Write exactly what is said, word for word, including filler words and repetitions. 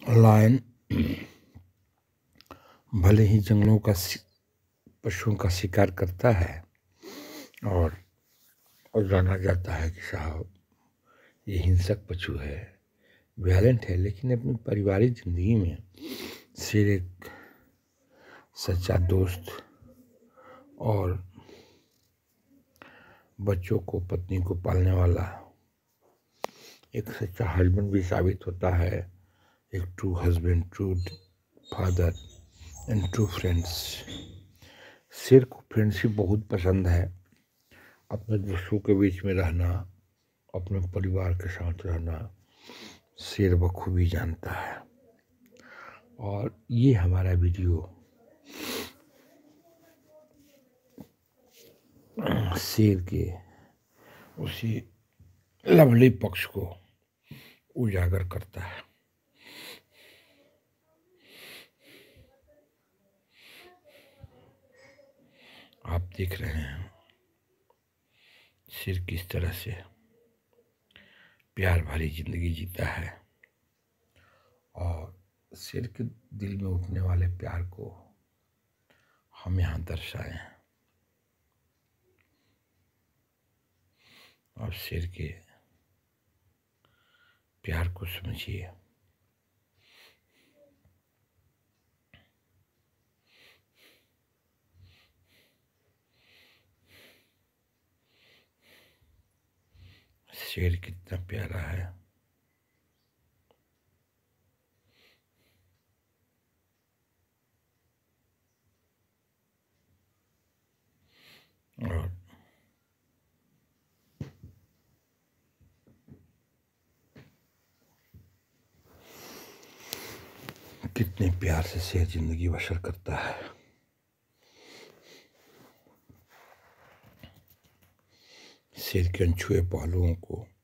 Lion भले ही जंगलों का पशुओं का शिकार करता है और और जाना जाता है कि साहब ये हिंसक पशु है, वायलेंट है, लेकिन अपनी पारिवारिक ज़िंदगी में शेर एक सच्चा दोस्त और बच्चों को, पत्नी को पालने वाला एक सच्चा हस्बैंड भी साबित होता है, एक true husband, true father and true friends. शेर को फ्रेंडशिप बहुत पसंद है, अपने दोस्तों के बीच में रहना, अपने परिवार के साथ रहना शेर बखूबी जानता है। और ये हमारा वीडियो शेर के उसी लवली पक्ष को उजागर करता है। आप देख रहे हैं शेर किस तरह से प्यार भरी जिंदगी जीता है और शेर के दिल में उठने वाले प्यार को हम यहाँ दर्शाए हैं। और शेर के प्यार को समझिए। शेर कितना प्यारा है। और कितने प्यार से शेर जिंदगी बसर करता है। शेर के अनछुए पहलुओं को